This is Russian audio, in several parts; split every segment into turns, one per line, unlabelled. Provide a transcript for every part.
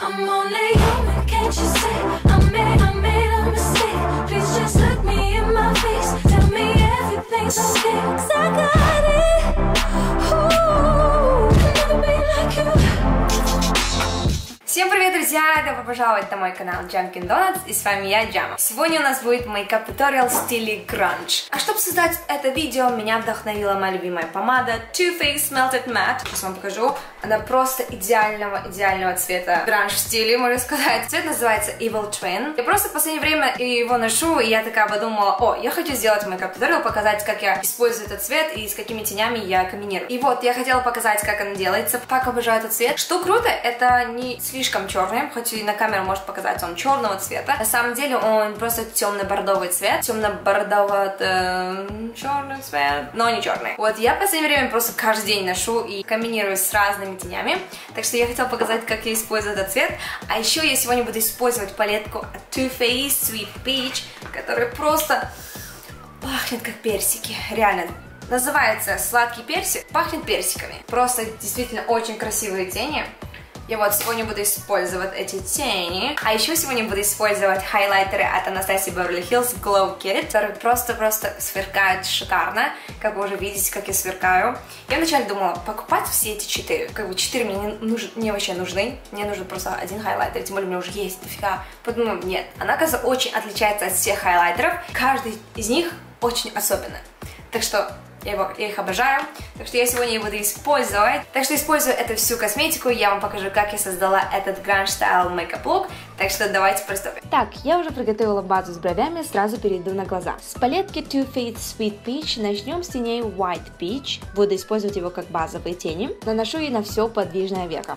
I'm only human, can't you see? I made a mistake. Please just look me in my face. Tell me everything's okay. 'Cause I got it. Ooh, I'll never be like you.
Всем привет, друзья! Добро пожаловать на мой канал Jumpkin Donuts, и с вами я, Джама. Сегодня у нас будет мейкап туториал в стиле гранж. А чтобы создать это видео, меня вдохновила моя любимая помада Too Faced Melted Matte. Сейчас вам покажу. Она просто идеального цвета. Гранж в стиле, можно сказать. Цвет называется Evil Twin. Я просто в последнее время его ношу, и я такая подумала, о, я хочу сделать мейкап туториал, показать, как я использую этот цвет и с какими тенями я комбинирую. И вот, я хотела показать, как он делается. Так обожаю этот цвет. Что круто, это не слишком черный, хоть и на камеру может показаться он черного цвета. На самом деле он просто темно-бордовый цвет, темно-бордово-черный цвет, но не черный. Вот я в последнее время просто каждый день ношу и комбинирую с разными тенями, так что я хотела показать, как я использую этот цвет. А еще я сегодня буду использовать палетку от Too Faced Sweet Peach, которая просто пахнет как персики, реально. Называется сладкий персик, пахнет персиками. Просто действительно очень красивые тени. Я вот сегодня буду использовать эти тени. А еще сегодня буду использовать хайлайтеры от Anastasia Beverly Hills Glow Kit, которые просто сверкают шикарно. Как вы уже видите, как я сверкаю. Я вначале думала покупать все эти 4. Как бы 4 мне вообще нужны. Мне нужен просто один хайлайтер, тем более у меня уже есть дофига. Подумала, нет. Она, оказывается, очень отличается от всех хайлайтеров. Каждый из них очень особенный. Так что я их обожаю, так что я сегодня их буду использовать. Так что использую эту всю косметику, я вам покажу, как я создала этот гранж стайл мейкап лук. Так что давайте приступим. Так, я уже приготовила базу с бровями, сразу перейду на глаза. С палетки Too Faced Sweet Peach начнем с теней White Peach. Буду использовать его как базовые тени. Наношу ее на все подвижное веко.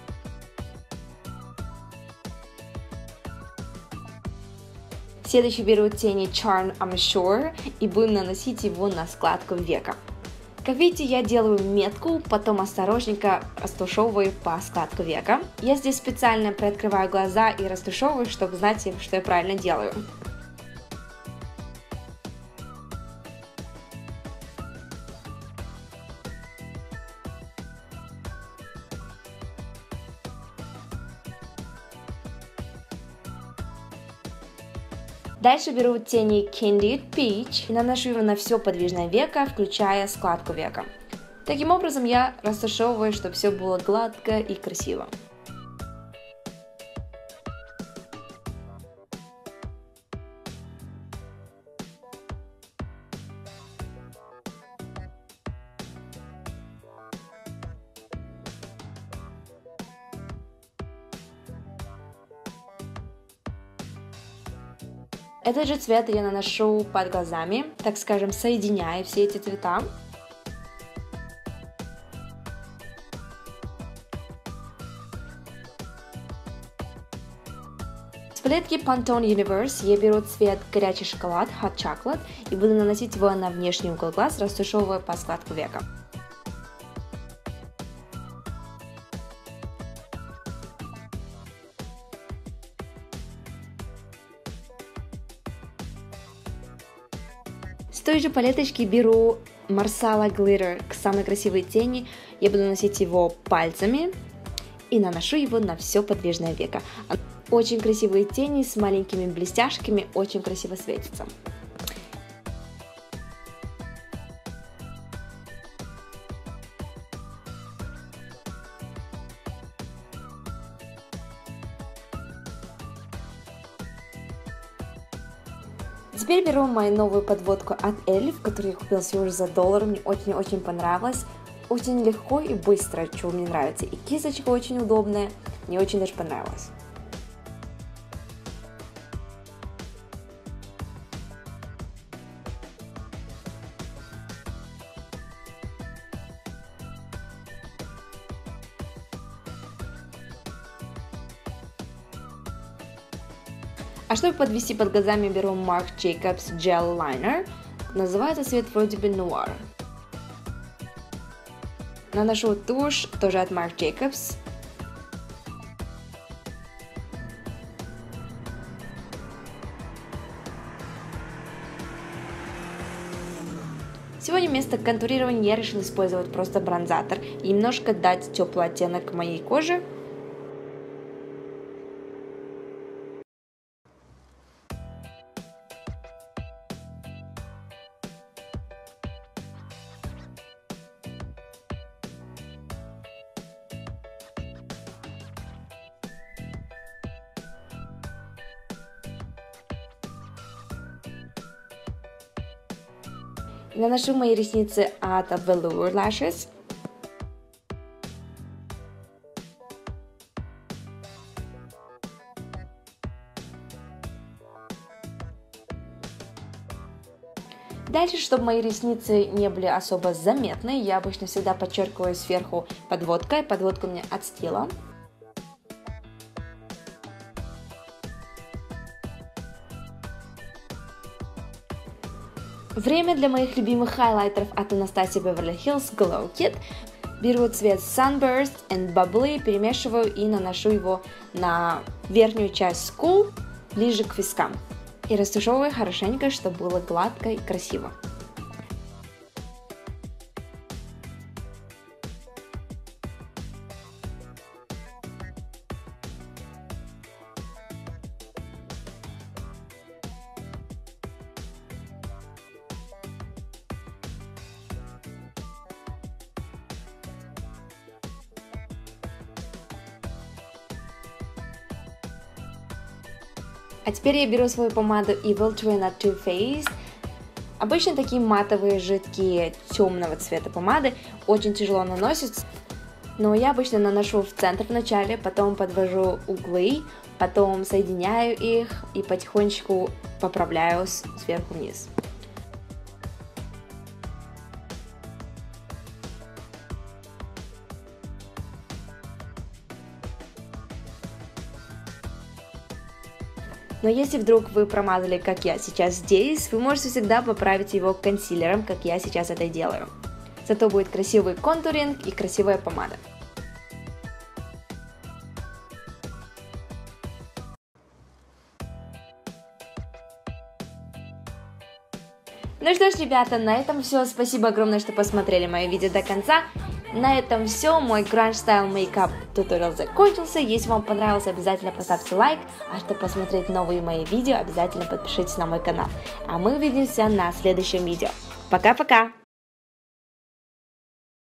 Следующий беру тени Charm I'm Sure и буду наносить его на складку века. Как видите, я делаю метку, потом осторожненько растушевываю по складку века. Я здесь специально приоткрываю глаза и растушевываю, чтобы знать, что я правильно делаю. Дальше беру тени Candied Peach и наношу его на все подвижное веко, включая складку века. Таким образом я растушевываю, чтобы все было гладко и красиво. Этот же цвет я наношу под глазами, так скажем, соединяя все эти цвета. С палетки Pantone Universe я беру цвет горячий шоколад, Hot Chocolate, и буду наносить его на внешний угол глаз, растушевывая по складку века. С той же палеточки беру Marsala Glitter к самой красивой тени. Я буду наносить его пальцами и наношу его на все подвижное веко. Очень красивые тени с маленькими блестяшками, очень красиво светятся. Теперь беру мою новую подводку от Elf, которую я купила всего лишь за $1. Мне очень понравилось. Очень легко и быстро, чего мне нравится. И кисточка очень удобная. Мне очень даже понравилось. А чтобы подвести под глазами, беру Marc Jacobs Gel Liner. Называется цвет вроде бы Noir. Наношу тушь, тоже от Marc Jacobs. Сегодня вместо контурирования я решила использовать просто бронзатор и немножко дать теплый оттенок моей коже. Наношу мои ресницы от Velour Lashes. Дальше, чтобы мои ресницы не были особо заметны, я обычно всегда подчеркиваю сверху подводкой. Подводка у меня от Stila. Время для моих любимых хайлайтеров от Anastasia Beverly Hills Glow Kit. Беру цвет Sunburst and Bubbly, перемешиваю и наношу его на верхнюю часть скул, ближе к вискам. И растушевываю хорошенько, чтобы было гладко и красиво. А теперь я беру свою помаду Evil Twin от Too Faced. Обычно такие матовые, жидкие, темного цвета помады очень тяжело наносятся, но я обычно наношу в центр вначале, потом подвожу углы, потом соединяю их и потихонечку поправляю сверху вниз. Но если вдруг вы промазали, как я сейчас здесь, вы можете всегда поправить его консилером, как я сейчас это делаю. Зато будет красивый контуринг и красивая помада. Ну что ж, ребята, на этом все. Спасибо огромное, что посмотрели мое видео до конца. На этом все, мой Grunge Style Makeup туториал закончился. Если вам понравилось, обязательно поставьте лайк. А чтобы посмотреть новые мои видео, обязательно подпишитесь на мой канал. А мы увидимся на следующем видео. Пока-пока!